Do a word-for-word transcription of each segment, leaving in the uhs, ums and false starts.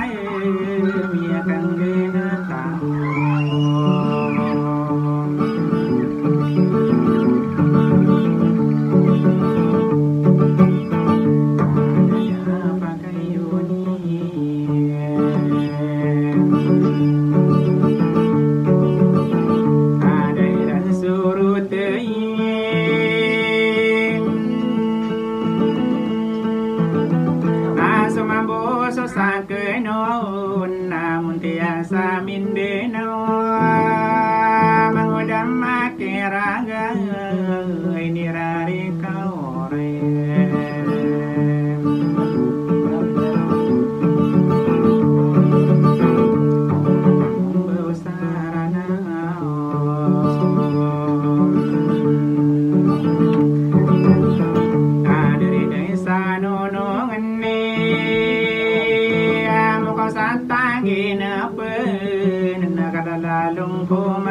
mia kanggena samin denawa mangudam makeraga ini rari kaore besarana dari desa nonongane amoko santangina lalong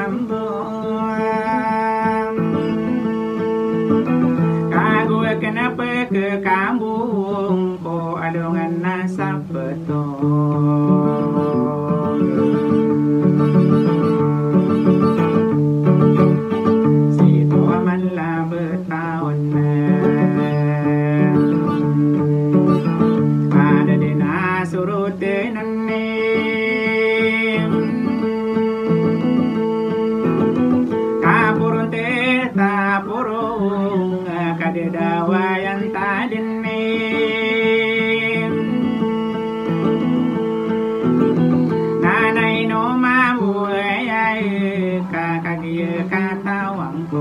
kumambong kago kenapa ke kampung ko alungan nasa petong situ aman lah bertahun ada di nasurut nene purung kadadawa yang tadinim nanay no mamuay kakagiya katawang ko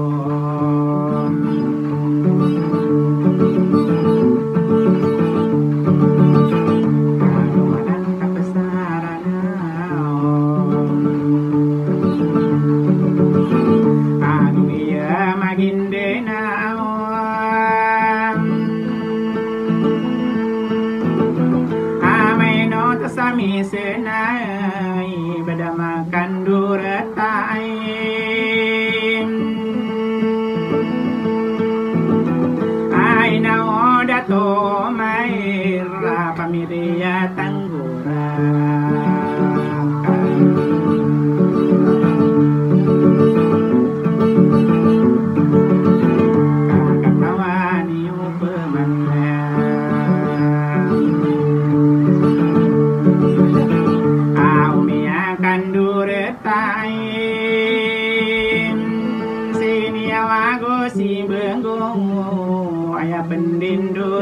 sami senai bedamakan duratai aina oda to mai ra pamiria tanggura kakawani upamanya si benggong ayah pendindur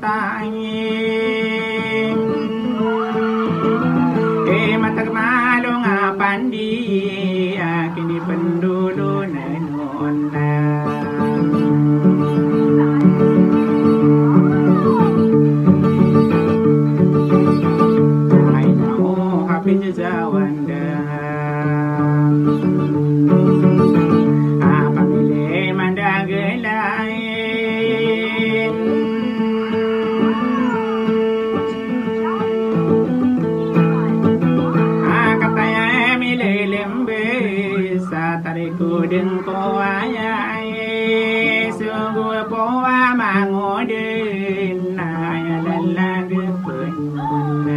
tangin eh mata kemalung apandi kini pendulu nenona ay nao happy jawanda tariku den ko ayai sungguh poa mangodin ayah lalaga penuna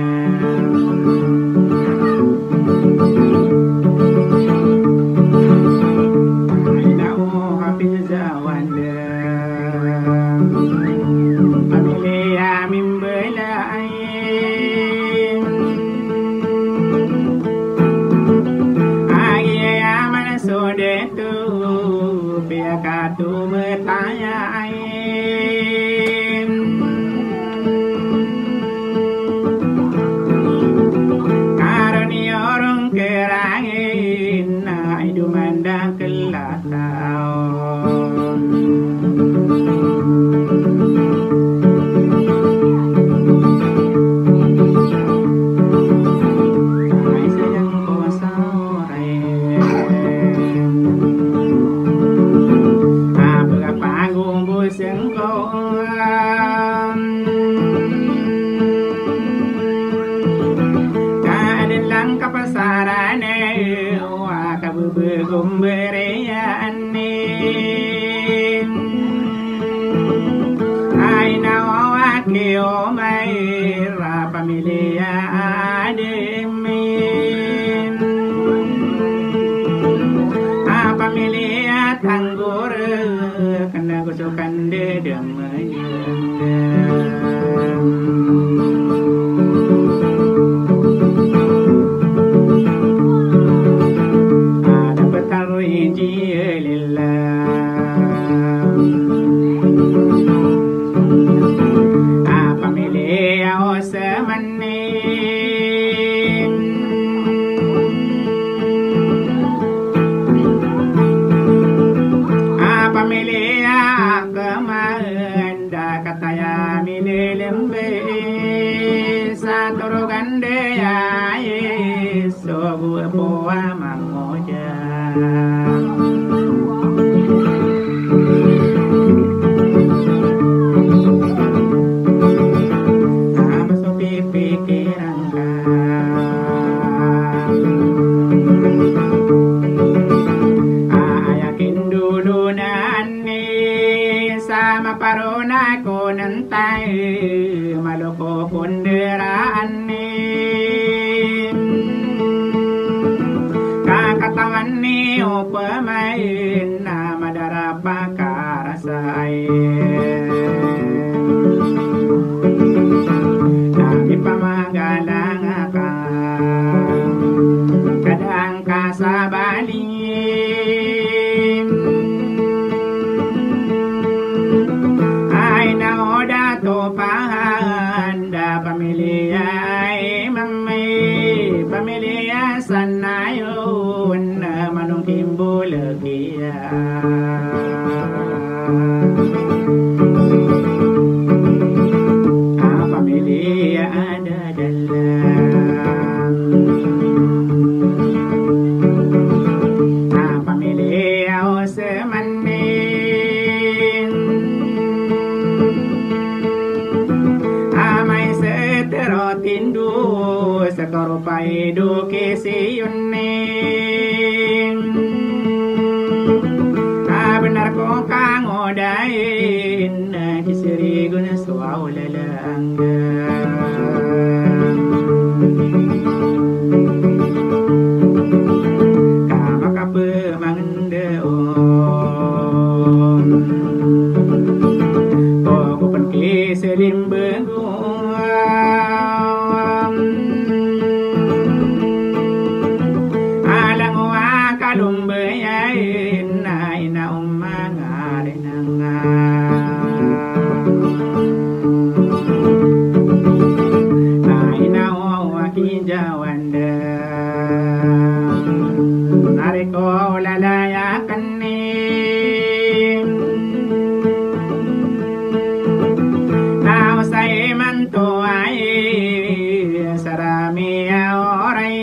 ainau hafiz zawanda pamilih amin belai sode tu pia katu bertanya ain karena orang kerangin na idu mandang kelatau kapasarane wa kabubegum bereyane aina wa ke o mai ra pamilia ade de ya so bu po mangoja ama so pipi kirangka ayakin dulu nani sama parona ko nantai maloko ponderaan ni kakatawan ni upamain na madarapa karasay dami pamagalang ka kadang kasabaling ay naoda to pahanda pamilya ay mamay pamilya sanayon na manong kimbulagiya ang pamilya ada dalang ang pamilya o semanin amay setero tindu sekoro paidu kisiyunin ah benar ko kang odain kisirigun suaw lalangga kama kapemangendeon pogupan kiselimbenggung alang wa kalumbayain na ina umangarin nga na ina wa kinjawanda nariko lalayakan ni na usay man to ay sarami oray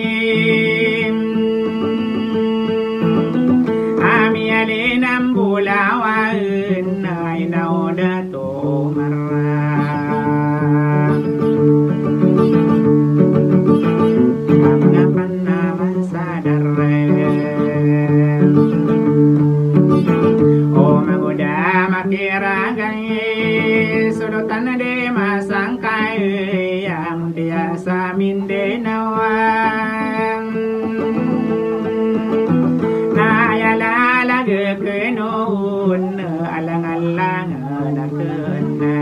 ami alinam bulawan ay nauda to marra kamangapan naman sa darren o maguda makiragay sulutan de masangkay yang dia sa mindanao nayalalaga kenon alang-alang na kena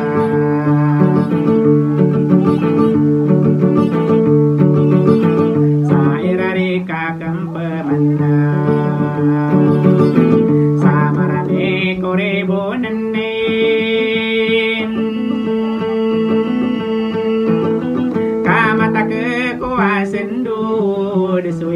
sa irari kakang pemanda sa marami koribunan kamata ke kuasendu desu